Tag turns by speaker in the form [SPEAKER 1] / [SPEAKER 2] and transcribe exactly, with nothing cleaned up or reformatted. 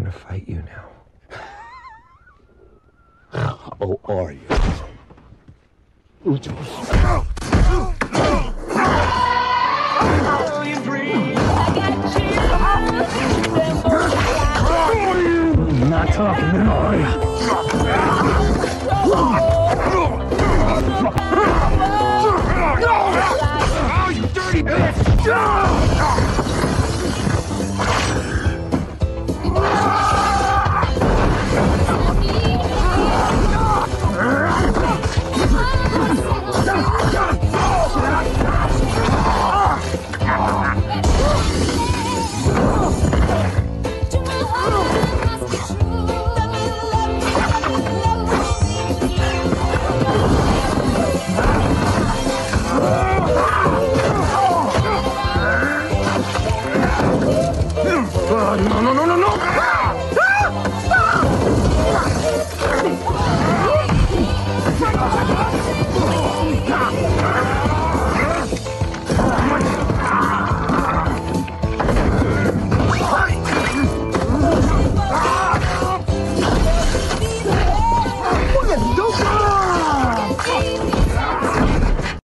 [SPEAKER 1] gonna fight you now.
[SPEAKER 2] Oh, are you?
[SPEAKER 3] Not talking now, are you?
[SPEAKER 1] Oh, you dirty bitch!
[SPEAKER 3] No, no, no, no, no!